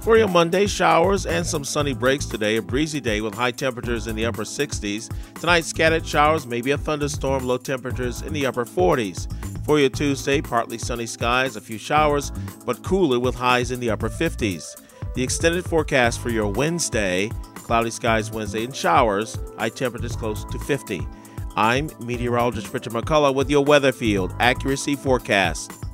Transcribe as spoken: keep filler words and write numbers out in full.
For your Monday, showers and some sunny breaks today. A breezy day with high temperatures in the upper sixties. Tonight, scattered showers, maybe a thunderstorm, low temperatures in the upper forties. For your Tuesday, partly sunny skies, a few showers, but cooler with highs in the upper fifties. The extended forecast for your Wednesday, cloudy skies Wednesday and showers, high temperatures close to fifty. I'm meteorologist Richard McCollough with your Weatherfield Accuracy Forecast.